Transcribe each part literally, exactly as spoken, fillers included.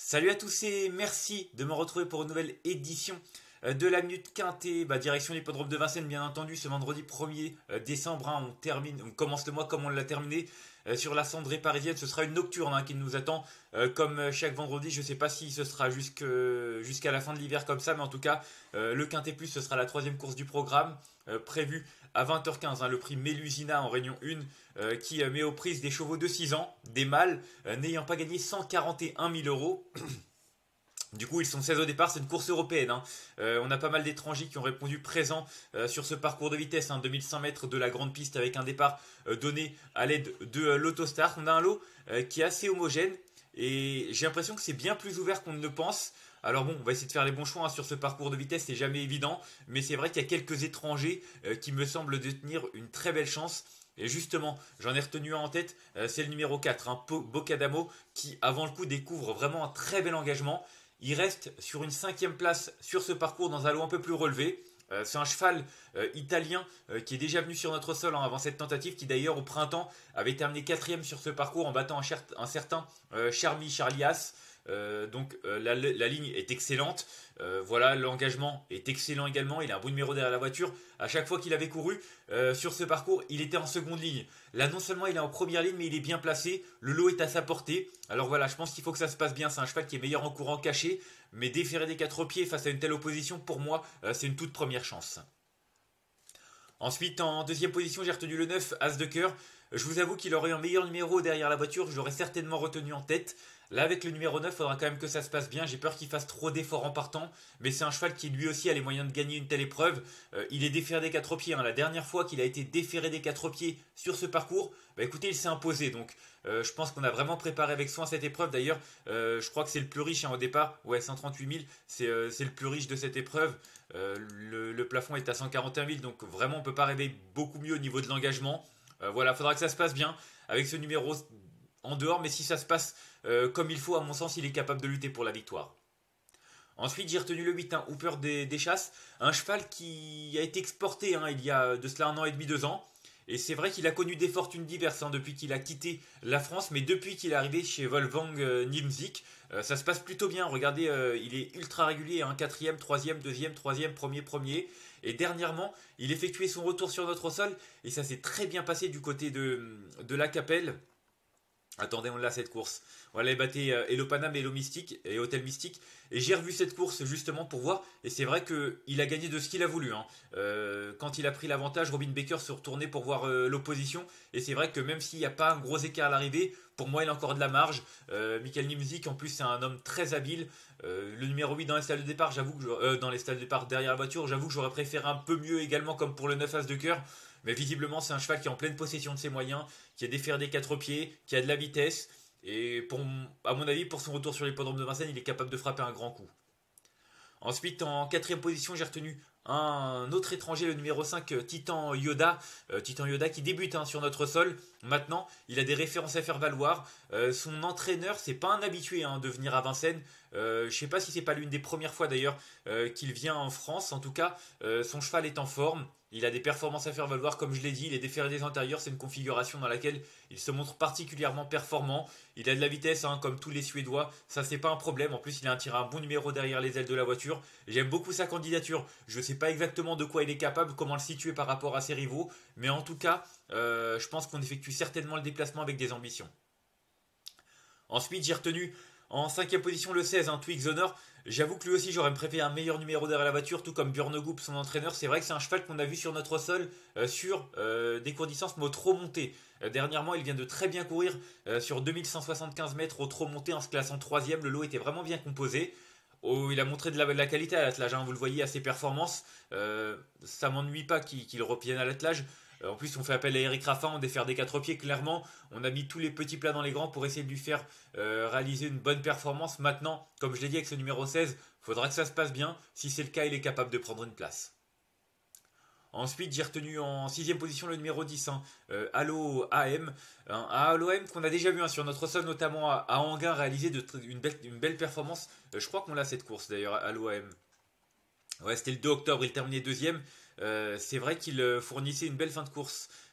Salut à tous et merci de me retrouver pour une nouvelle édition euh, de la Minute Quintée. Bah, direction l'hippodrome de Vincennes, bien entendu, ce vendredi premier décembre. Hein, on, termine, on commence le mois comme on l'a terminé euh, sur la cendrée parisienne. Ce sera une nocturne hein, qui nous attend euh, comme chaque vendredi. Je ne sais pas si ce sera jusque- jusqu'à la fin de l'hiver comme ça, mais en tout cas, euh, le Quintet Plus, ce sera la troisième course du programme euh, prévue à vingt heures quinze. Hein, le prix Mélusina en Réunion un euh, qui euh, met aux prises des chevaux de six ans, des mâles, euh, n'ayant pas gagné cent quarante et un mille euros. Du coup, ils sont seize au départ, c'est une course européenne. Hein. Euh, on a pas mal d'étrangers qui ont répondu présents euh, sur ce parcours de vitesse, hein, deux mille cent mètres de la grande piste avec un départ euh, donné à l'aide de euh, l'Autostar. On a un lot euh, qui est assez homogène et j'ai l'impression que c'est bien plus ouvert qu'on ne le pense. Alors bon, on va essayer de faire les bons choix hein, sur ce parcours de vitesse, c'est jamais évident, mais c'est vrai qu'il y a quelques étrangers euh, qui me semblent détenir une très belle chance. Et justement, j'en ai retenu un en tête, euh, c'est le numéro quatre, hein, Bocadamo, qui avant le coup découvre vraiment un très bel engagement. Il reste sur une cinquième place sur ce parcours dans un lot un peu plus relevé. Euh, c'est un cheval euh, italien euh, qui est déjà venu sur notre sol hein, avant cette tentative, qui d'ailleurs au printemps avait terminé quatrième sur ce parcours en battant un, cher- un certain euh, Charmy Charlias. Euh, donc euh, la, la ligne est excellente. Euh, voilà, l'engagement est excellent également. Il a un bon numéro derrière la voiture. À chaque fois qu'il avait couru euh, sur ce parcours, il était en seconde ligne. Là, non seulement il est en première ligne, mais il est bien placé. Le lot est à sa portée. Alors voilà, je pense qu'il faut que ça se passe bien. C'est un cheval qui est meilleur en courant caché, mais déférer des quatre pieds face à une telle opposition, pour moi, euh, c'est une toute première chance. Ensuite, en deuxième position, j'ai retenu le neuf, As de cœur. Je vous avoue qu'il aurait un meilleur numéro derrière la voiture, je l'aurais certainement retenu en tête. Là, avec le numéro neuf, il faudra quand même que ça se passe bien. J'ai peur qu'il fasse trop d'efforts en partant, mais c'est un cheval qui lui aussi a les moyens de gagner une telle épreuve. Euh, il est déféré des quatre pieds. Hein. La dernière fois qu'il a été déféré des quatre pieds sur ce parcours, bah écoutez, il s'est imposé. Donc, euh, je pense qu'on a vraiment préparé avec soin cette épreuve. D'ailleurs, euh, je crois que c'est le plus riche hein, au départ. Ouais, cent trente-huit mille, c'est euh, c'est le plus riche de cette épreuve. Euh, le, le plafond est à cent quarante et un mille, donc vraiment, on peut pas rêver beaucoup mieux au niveau de l'engagement. Euh, voilà, il faudra que ça se passe bien avec ce numéro en dehors, mais si ça se passe euh, comme il faut, à mon sens, il est capable de lutter pour la victoire. Ensuite, j'ai retenu le huit, hein, Hooper des, des Chasses, un cheval qui a été exporté hein, il y a de cela un an et demi, deux ans. Et c'est vrai qu'il a connu des fortunes diverses hein, depuis qu'il a quitté la France, mais depuis qu'il est arrivé chez Wolfgang euh, Nimzik, euh, ça se passe plutôt bien. Regardez, euh, il est ultra régulier, hein, quatrième, troisième, deuxième, troisième, premier, premier. Et dernièrement, il effectuait son retour sur notre sol, et ça s'est très bien passé du côté de, de la Capelle. Attendez, on l'a cette course. Voilà, il battait euh, Hello Panam, Hello Mystique et Hôtel Mystique. Et j'ai revu cette course justement pour voir. Et c'est vrai qu'il a gagné de ce qu'il a voulu. Hein. Euh, quand il a pris l'avantage, Robin Baker se retournait pour voir euh, l'opposition. Et c'est vrai que même s'il n'y a pas un gros écart à l'arrivée, pour moi il a encore de la marge. Euh, Michael Nimzik en plus c'est un homme très habile. Euh, le numéro huit dans les stalles de départ, j'avoue que euh, dans les stalles de départ derrière la voiture, j'avoue que j'aurais préféré un peu mieux également comme pour le neuf As de cœur. Mais visiblement c'est un cheval qui est en pleine possession de ses moyens, qui a déféré des quatre pieds, qui a de la vitesse. Et pour, à mon avis, pour son retour sur l'hippodrome de Vincennes, il est capable de frapper un grand coup. Ensuite, en quatrième position, j'ai retenu un autre étranger, le numéro cinq, Titan Yoda. Euh, Titan Yoda qui débute hein, sur notre sol. Maintenant, il a des références à faire valoir. Euh, son entraîneur, c'est pas un habitué hein, de venir à Vincennes. Euh, je sais pas si c'est pas l'une des premières fois d'ailleurs euh, qu'il vient en France. En tout cas, euh, son cheval est en forme. Il a des performances à faire valoir, comme je l'ai dit, il est déféré des antérieurs, c'est une configuration dans laquelle il se montre particulièrement performant. Il a de la vitesse, hein, comme tous les Suédois, ça c'est pas un problème. En plus, il a un tiré un bon numéro derrière les ailes de la voiture. J'aime beaucoup sa candidature. Je sais pas exactement de quoi il est capable, comment le situer par rapport à ses rivaux, mais en tout cas, euh, je pense qu'on effectue certainement le déplacement avec des ambitions. Ensuite, j'ai retenu en cinquième position le seize, un hein, Twigs Honor. J'avoue que lui aussi j'aurais préféré un meilleur numéro derrière la voiture, tout comme Björn Goop, son entraîneur. C'est vrai que c'est un cheval qu'on a vu sur notre sol euh, sur euh, des cours de distance mais au trot monté. Euh, dernièrement il vient de très bien courir euh, sur deux mille cent soixante-quinze mètres au trot monté en se classant troisième. Le lot était vraiment bien composé. Oh, il a montré de la, de la qualité à l'attelage, hein, vous le voyez à ses performances. Euh, ça m'ennuie pas qu'il qu'il revienne à l'attelage. En plus, on fait appel à Eric Raffin, on défère des quatre pieds, clairement. On a mis tous les petits plats dans les grands pour essayer de lui faire euh, réaliser une bonne performance. Maintenant, comme je l'ai dit avec ce numéro seize, il faudra que ça se passe bien. Si c'est le cas, il est capable de prendre une place. Ensuite, j'ai retenu en sixième position le numéro dix, hein, euh, Halo A M. Un Halo A M qu'on a déjà vu hein, sur notre sol, notamment à, à Anguin, réaliser de, une, belle, une belle performance. Euh, je crois qu'on l'a cette course d'ailleurs, Halo A M. Ouais, c'était le deux octobre, il terminait deuxième. Euh, c'est vrai qu'il euh, fournissait une belle fin de course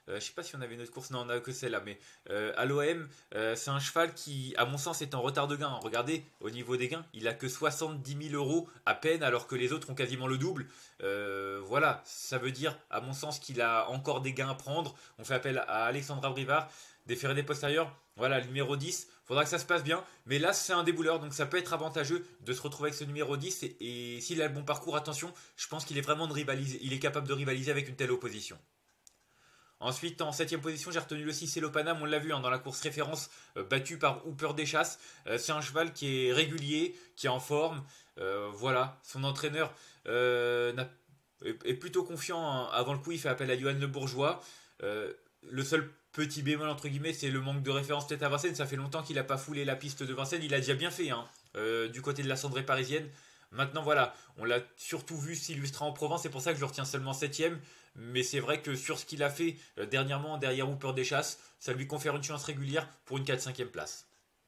Euh, je sais pas si on avait une autre course, non, on a que celle-là, mais euh, à l'O M, euh, c'est un cheval qui, à mon sens, est en retard de gain. Regardez, au niveau des gains, il a que soixante-dix mille euros à peine, alors que les autres ont quasiment le double. Euh, voilà, ça veut dire, à mon sens, qu'il a encore des gains à prendre. On fait appel à Alexandra Brivard, des ferrés des postérieurs. Voilà, le numéro dix, faudra que ça se passe bien. Mais là, c'est un débouleur, donc ça peut être avantageux de se retrouver avec ce numéro dix. Et, et s'il a le bon parcours, attention, je pense qu'il est vraiment de rivaliser, il est capable de rivaliser avec une telle opposition. Ensuite, en septième position, j'ai retenu le six Hello Panam, on l'a vu hein, dans la course référence, euh, battu par Hooper des Chasses. Euh, c'est un cheval qui est régulier, qui est en forme. Euh, voilà, son entraîneur euh, est, est plutôt confiant. Hein. Avant le coup, il fait appel à Johan Le Bourgeois. Euh, le seul petit bémol, entre guillemets, c'est le manque de référence peut-être à Vincennes. Ça fait longtemps qu'il n'a pas foulé la piste de Vincennes. Il a déjà bien fait hein, euh, du côté de la cendrée parisienne. Maintenant, voilà, on l'a surtout vu s'illustrer en Provence. C'est pour ça que je le retiens seulement septième. Mais c'est vrai que sur ce qu'il a fait euh, dernièrement derrière Hooper des Chasses, ça lui confère une chance régulière pour une quatre cinquième place.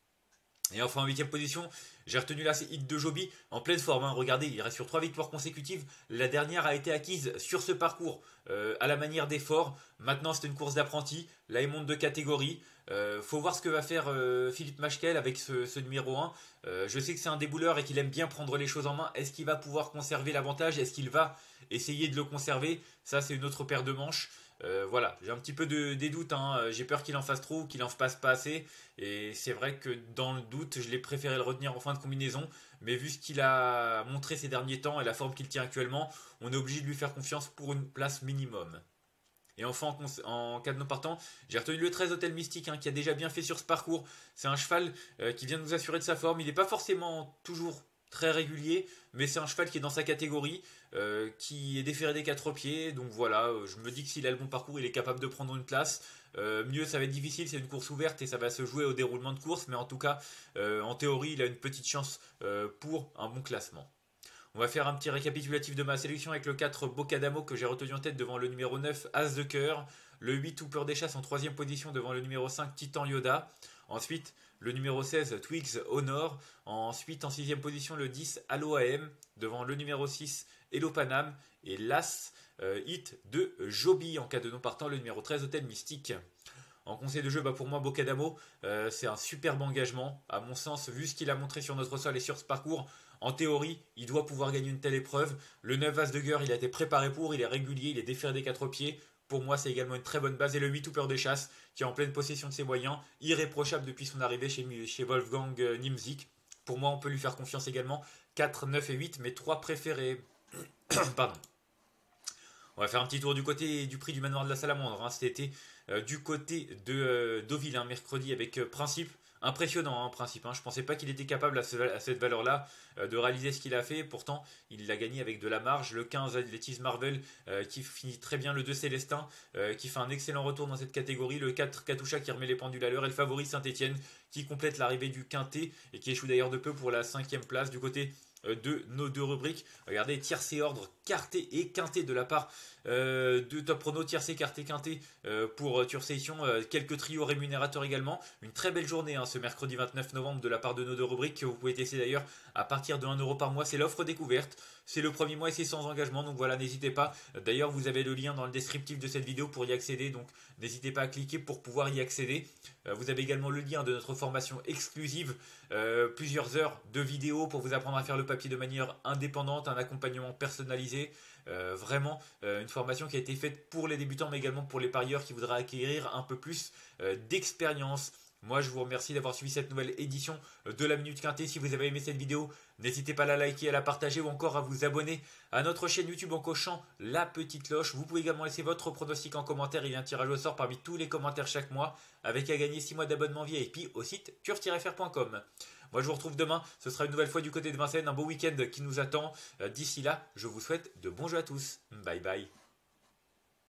Et enfin en huitième position, j'ai retenu là c'est Hit de Joby en pleine forme. Hein. Regardez, il reste sur trois victoires consécutives. La dernière a été acquise sur ce parcours euh, à la manière d'effort. Maintenant c'est une course d'apprenti. Là il monte de catégorie. Euh, faut voir ce que va faire euh, Philippe Machkel avec ce, ce numéro un. Euh, je sais que c'est un débouleur et qu'il aime bien prendre les choses en main. Est-ce qu'il va pouvoir conserver l'avantage? Est-ce qu'il va essayer de le conserver? Ça c'est une autre paire de manches. Euh, voilà, j'ai un petit peu de, des doutes, hein. J'ai peur qu'il en fasse trop ou qu'il en fasse pas assez. Et c'est vrai que dans le doute, je l'ai préféré le retenir en fin de combinaison. Mais vu ce qu'il a montré ces derniers temps et la forme qu'il tient actuellement, on est obligé de lui faire confiance pour une place minimum. Et enfin, en, en cas de non partant, j'ai retenu le treize Hôtel Mystique, hein, qui a déjà bien fait sur ce parcours. C'est un cheval euh, qui vient de nous assurer de sa forme. Il n'est pas forcément toujours très régulier, mais c'est un cheval qui est dans sa catégorie, euh, qui est déféré des quatre pieds. Donc voilà, euh, je me dis que s'il a le bon parcours, il est capable de prendre une place. Euh, mieux, ça va être difficile, c'est une course ouverte et ça va se jouer au déroulement de course. Mais en tout cas, euh, en théorie, il a une petite chance euh, pour un bon classement. On va faire un petit récapitulatif de ma sélection avec le quatre Bocadamo que j'ai retenu en tête devant le numéro neuf As de cœur, le huit Hooper des Chasses en troisième position devant le numéro cinq Titan Yoda, ensuite le numéro seize Twigs Honor, ensuite en sixième position le dix Allo A M devant le numéro six Hello Panam et l'As euh, Hit de Joby en cas de non partant le numéro treize Hôtel Mystique. En conseil de jeu, bah pour moi, Bocadamo, euh, c'est un superbe engagement. À mon sens, vu ce qu'il a montré sur notre sol et sur ce parcours, en théorie, il doit pouvoir gagner une telle épreuve. Le neuf As de cœur, il a été préparé pour, il est régulier, il est déféré des quatre pieds. Pour moi, c'est également une très bonne base. Et le huit Hooper des Chasses, qui est en pleine possession de ses moyens, irréprochable depuis son arrivée chez, chez Wolfgang Nimzik. Pour moi, on peut lui faire confiance également. quatre, neuf et huit, mes trois préférés. Pardon. On va faire un petit tour du côté du prix du manoir de la Salamandre. Hein. C'était euh, du côté de euh, Deauville, un hein, mercredi avec euh, Principe. Impressionnant, hein, Principe. Hein. Je ne pensais pas qu'il était capable à, ce, à cette valeur-là euh, de réaliser ce qu'il a fait. Pourtant, il l'a gagné avec de la marge. Le quinze, Athletics Marvel, euh, qui finit très bien. Le deux, Célestin, euh, qui fait un excellent retour dans cette catégorie. Le quatre, Katusha, qui remet les pendules à l'heure. Et le favori, Saint-Etienne, qui complète l'arrivée du Quintet et qui échoue d'ailleurs de peu pour la cinquième place. Du côté de nos deux rubriques. Regardez, tiercé ordre, quarté et quinté de la part euh, de Top Prono, tiercé, quarté, quinté euh, pour Tursation, euh, quelques trios rémunérateurs également. Une très belle journée hein, ce mercredi vingt-neuf novembre de la part de nos deux rubriques que vous pouvez tester d'ailleurs à partir de un euro par mois. C'est l'offre découverte. C'est le premier mois et c'est sans engagement. Donc voilà, n'hésitez pas. D'ailleurs, vous avez le lien dans le descriptif de cette vidéo pour y accéder. Donc n'hésitez pas à cliquer pour pouvoir y accéder. Euh, vous avez également le lien de notre formation exclusive. Euh, plusieurs heures de vidéos pour vous apprendre à faire le papier de manière indépendante. Un accompagnement personnalisé. Euh, vraiment euh, une formation qui a été faite pour les débutants mais également pour les parieurs qui voudraient acquérir un peu plus euh, d'expérience. Moi je vous remercie d'avoir suivi cette nouvelle édition de la Minute Quintée. Si vous avez aimé cette vidéo, n'hésitez pas à la liker, à la partager ou encore à vous abonner à notre chaîne YouTube en cochant la petite cloche. Vous pouvez également laisser votre pronostic en commentaire. Il y a un tirage au sort parmi tous les commentaires chaque mois avec à gagner six mois d'abonnement V I P au site cure tiret f r point com. Moi je vous retrouve demain, ce sera une nouvelle fois du côté de Vincennes, un beau week-end qui nous attend. D'ici là, je vous souhaite de bons jeux à tous. Bye bye.